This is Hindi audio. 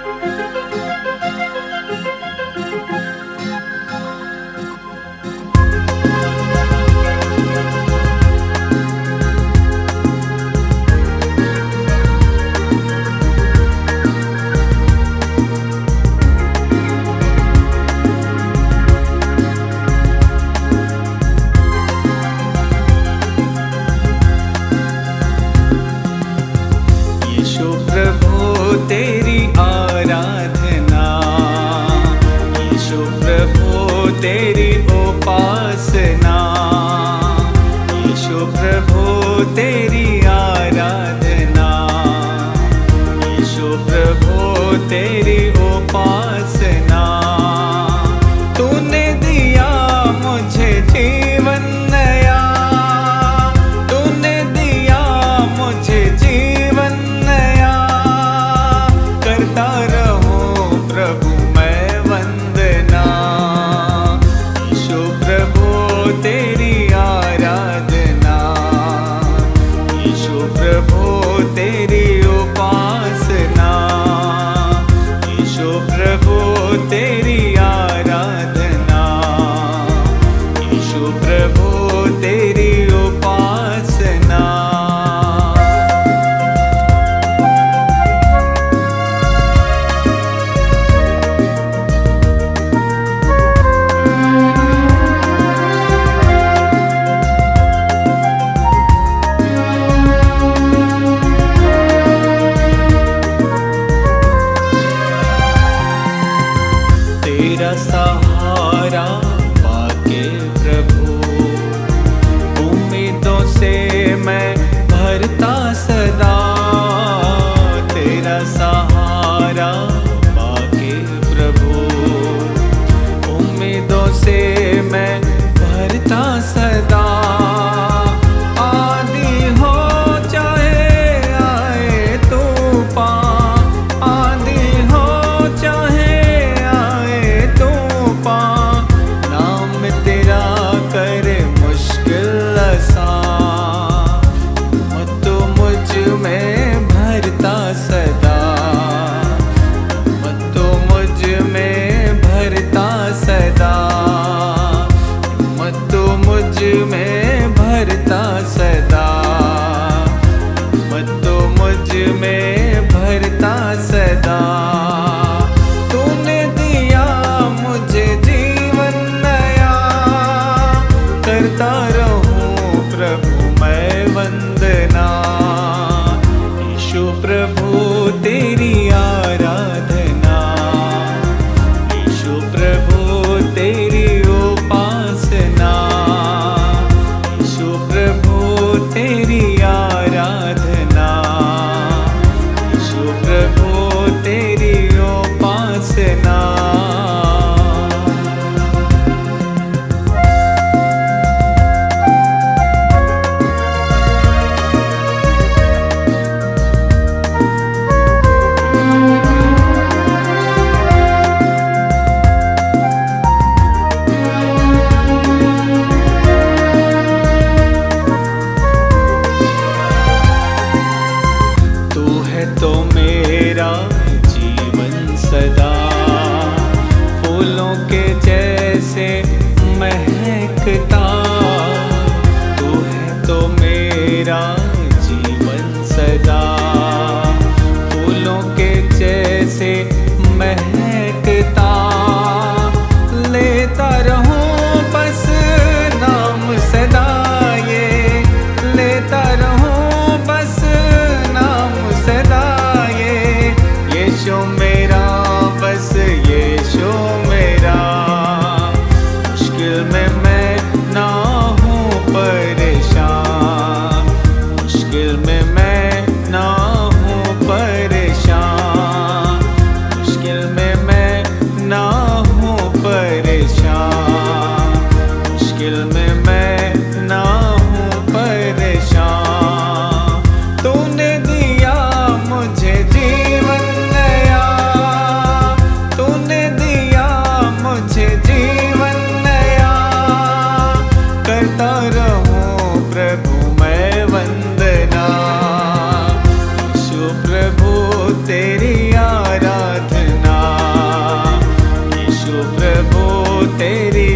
यीशु प्रभु तेरी आराधना, यीशु प्रभु तेरी उपासना, यीशु प्रभु तेरी आराधना, यीशु प्रभु तेरी उपासना। तूने दिया मुझे जीवन नया, तूने दिया मुझे जीवन नया, करता रहूं प्रभु मैं वंदना। यीशु प्रभु तेरी आराधना, यीशु प्रभु तेरी उपासना, यीशु प्रभु तेरी आराधना, यीशु प्रभु तेरी उपासना। तेरा सहारा पाके प्रभु, उम्मीदों से मैं भरता सदा। तेरा सहारा पाके प्रभु, उम्मीदों से मैं भरता सदा। आंधी हो चाहे आए तूफान, आंधी हो चाहे नाम तेरा करे मुश्किल आसान। मत मुझ में भरता सदा, मत मुझ में भरता सदा, मत मुझ में भरता सदा, मत मुझ में भरता सदा। तूने दिया मुझे जीवन नया, करता रहूं प्रभु मैं वंदना। यीशु प्रभु तेरी आराधना, यीशु प्रभु तेरी उपासना, यीशु प्रभु तेरी आराधना, यीशु प्रभु तेरी उपासना। तो मेरा जीवन सदा फूलों के जैसे महकता। तू है तो मेरा जीवन सदा फूलों के जैसे महकता। लेता रहूं बस नाम सदा ये, लेता रहूं बस नाम सदा ये। यीशु मेरा बस यीशु मेरा, मुश्किल में मैं ना हूँ परेशान, मुश्किल में मैं ना हूँ परेशान। प्रभु तेरी